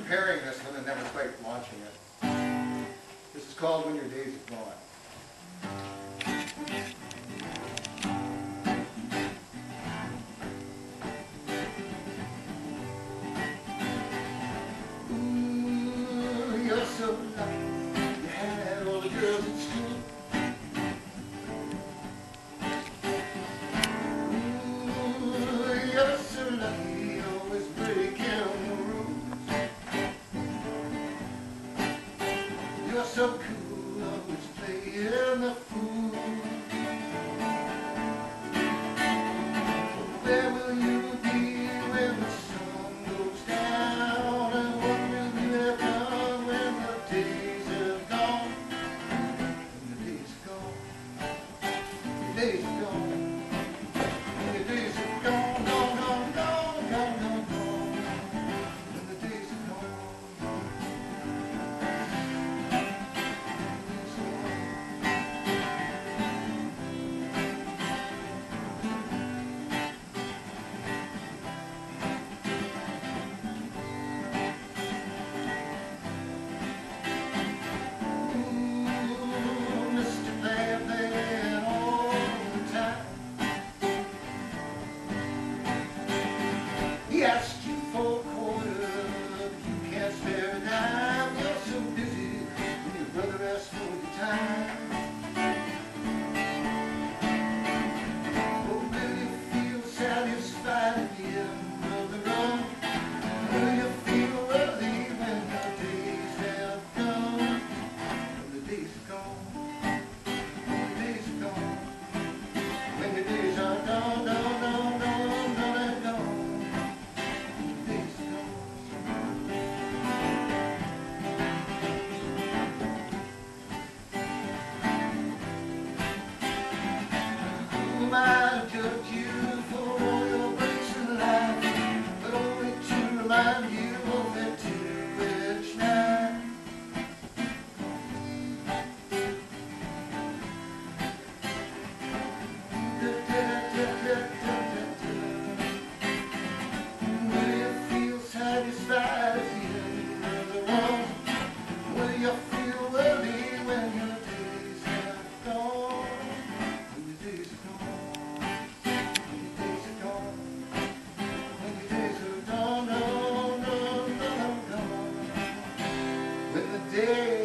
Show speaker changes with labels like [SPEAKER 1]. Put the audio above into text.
[SPEAKER 1] preparing this one and never quite launching it. This is called When Your Days Are Gone. So lucky you had all the girls in school. Ooh, you're so lucky, always breaking the rules. You're so cool, always playing the fool. Where will you be when the sun goes down? And what will you have done when the days are gone? When the days are gone, the days are gone, when the days are gone, gone, gone, gone, gone, gone, gone, when the days are gone. He asked you for a quarter, but you can't spare a dime. You're so busy when your brother asks for your time. Oh, will you feel satisfied at the end of the run? Will you feel worthy when your days have gone? When the days are gone, when the days are gone, when the days are gone, gone, gone, gone, gone and gone. I'll judge you for all your breaks in life, but only to remind you of that two-edged knife. Will you feel satisfied at the end of the road? Will you feel worthy when your days have gone? When your days are gone. Day